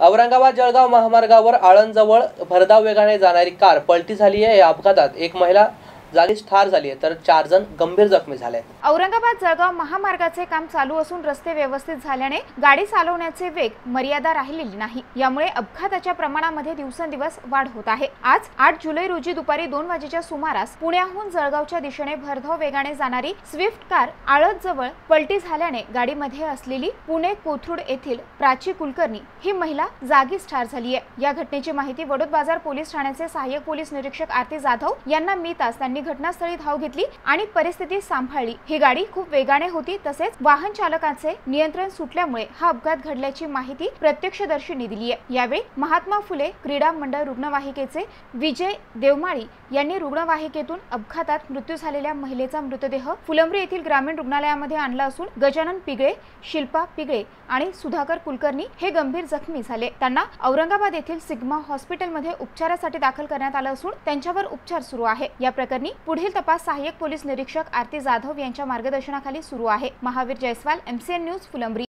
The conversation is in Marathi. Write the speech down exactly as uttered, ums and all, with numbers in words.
औरंगाबाद जळगाव महामार्गावर आळंदजवळ भरधाव वेगाने जाणारी कार पलटी झाली आहे। या अपघातात एक महिला जागीच ठार झाली आहे तर चार जण गंभीर जखमी झाले आहेत। औरंगाबाद जळगाव महामार्गाचे काम चालू असून रस्ते व्यवस्थित झाल्याने गाडी चालवण्याचे वेग मर्यादा राहिलेली नाही। यामुळे अपघाताच्या प्रमाणामध्ये दिवसेंदिवस वाढ होत आहे। आज आठ जुलै रोजी दुपारी दोन वाजेच्या सुमारास पुण्याहून जळगावच्या दिशेने भरधाव वेगाने जाणारी स्विफ्ट कार आळंदजवळ पलटी झाल्याने गाडीमध्ये असलेली पुणे कोथरूड येथील प्राची कुलकर्णी ही महिला जागीच ठार झाली आहे। या घटनेची माहिती वडोद बाजार पोलीस ठाण्याचे सहाय्यक पोलीस निरीक्षक आरती जाधव यांना मिळताच त्यांनी घटनास्थळी धाव घेतली आणि परिस्थिती सांभाळली। ही गाडी खूप वेगाने होती, तसेच वाहन चालकाचे नियंत्रण सुटल्यामुळे हा अपघात घडल्याची माहिती प्रत्यक्षदर्शींनी दिली आहे। यावेळी महात्मा फुले क्रीडा मंडळ रुग्णवाहिकेचे विजय देवमाळी यांनी रुग्णवाहिकेतून अपघातात मृत्यू झालेल्या महिलेचा मृतदेह फुलंब्री येथील ग्रामीण रुग्णालयामध्ये आणला असून गजानन पिगळे, शिल्पा पिगळे आणि सुधाकर कुलकर्णी हे गंभीर जखमी झाले। त्यांना औरंगाबाद येथील सिग्मा हॉस्पिटलमध्ये उपचारासाठी दाखल करण्यात आलं असून त्यांच्यावर उपचार सुरू आहे। या प्रकरणी पुढील तपास सहाय्यक पोलीस निरीक्षक आरती जाधव यांच्या मार्गदर्शनाखाली सुरू आहे। Mahavir Jaiswal, MCN news, Phulambri.